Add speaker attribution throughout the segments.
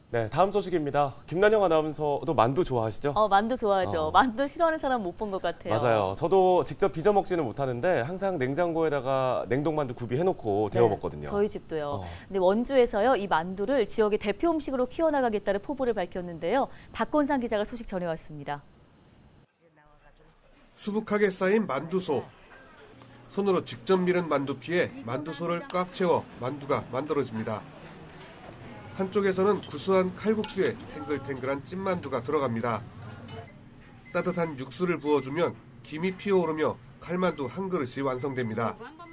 Speaker 1: 네, 다음 소식입니다. 김난영 아나운서도 만두 좋아하시죠?
Speaker 2: 만두 좋아하죠. 만두 싫어하는 사람 못 본 것 같아요.
Speaker 1: 맞아요. 저도 직접 빚어 먹지는 못하는데 항상 냉장고에다가 냉동만두 구비해놓고 데워 먹거든요.
Speaker 2: 저희 집도요. 근데 원주에서요, 이 만두를 지역의 대표 음식으로 키워나가겠다는 포부를 밝혔는데요. 박건상 기자가 소식 전해왔습니다.
Speaker 3: 수북하게 쌓인 만두소. 손으로 직접 밀은 만두피에 만두소를 꽉 채워 만두가 만들어집니다. 한쪽에서는 구수한 칼국수에 탱글탱글한 찐만두가 들어갑니다. 따뜻한 육수를 부어주면 김이 피어오르며 칼만두 한 그릇이 완성됩니다.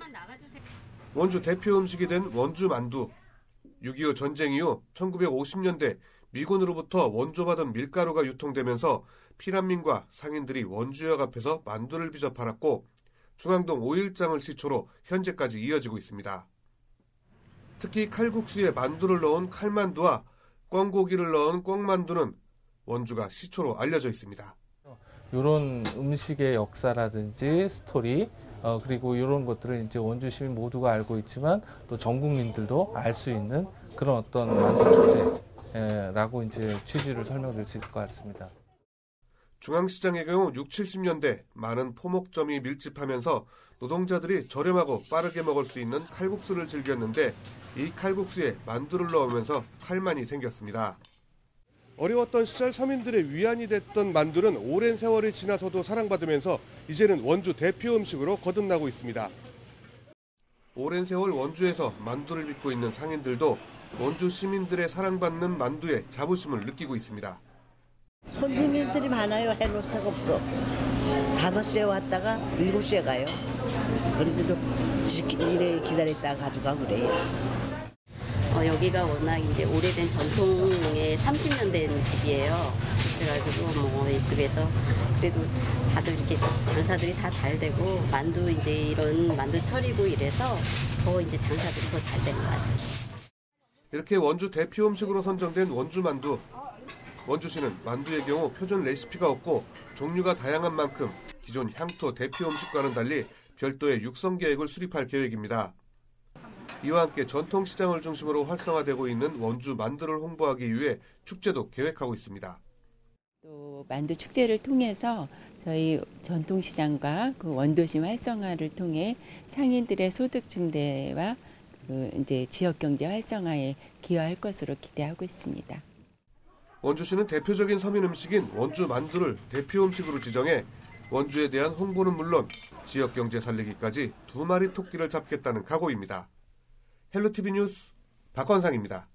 Speaker 3: 원주 대표 음식이 된 원주만두. 6.25 전쟁 이후 1950년대 미군으로부터 원조받은 밀가루가 유통되면서 피난민과 상인들이 원주역 앞에서 만두를 빚어 팔았고 중앙동 5일장을 시초로 현재까지 이어지고 있습니다. 특히 칼국수에 만두를 넣은 칼만두와 꿩고기를 넣은 꿩만두는 원주가 시초로 알려져 있습니다.
Speaker 4: 이런 음식의 역사라든지 스토리 그리고 이런 것들을 이제 원주 시민 모두가 알고 있지만 또 전 국민들도 알 수 있는 그런 어떤 만두 축제라고 이제 취지를 설명드릴 수 있을 것 같습니다.
Speaker 3: 중앙시장의 경우 60, 70년대 많은 포목점이 밀집하면서 노동자들이 저렴하고 빠르게 먹을 수 있는 칼국수를 즐겼는데 이 칼국수에 만두를 넣으면서 칼만이 생겼습니다. 어려웠던 시절 서민들의 위안이 됐던 만두는 오랜 세월이 지나서도 사랑받으면서 이제는 원주 대표 음식으로 거듭나고 있습니다. 오랜 세월 원주에서 만두를 빚고 있는 상인들도 원주 시민들의 사랑받는 만두에 자부심을 느끼고 있습니다.
Speaker 5: 손님들이 많아요. 해놓을 새가 없어. 5시에 왔다가 7시에 가요. 그런데도 지들끼리 기다렸다가 가져가고 그래요.
Speaker 6: 여기가 워낙 이제 오래된 전통의 30년 된 집이에요. 그래가지고 뭐 이쪽에서 그래도 다들 이렇게 장사들이 다 잘 되고 만두 이제 이런 만두철이고 이래서 더 이제 장사들이 더 잘 되는 것 같아요.
Speaker 3: 이렇게 원주 대표 음식으로 선정된 원주만두. 원주시는 만두의 경우 표준 레시피가 없고 종류가 다양한 만큼 기존 향토 대표 음식과는 달리 별도의 육성 계획을 수립할 계획입니다. 이와 함께 전통시장을 중심으로 활성화되고 있는 원주 만두를 홍보하기 위해 축제도 계획하고 있습니다.
Speaker 7: 또 만두 축제를 통해서 저희 전통시장과 그 원도심 활성화를 통해 상인들의 소득 증대와 이제 지역 경제 활성화에 기여할 것으로 기대하고 있습니다.
Speaker 3: 원주시는 대표적인 서민 음식인 원주 만두를 대표 음식으로 지정해 원주에 대한 홍보는 물론 지역 경제 살리기까지 2마리 토끼를 잡겠다는 각오입니다. 헬로티비 뉴스 박건상입니다.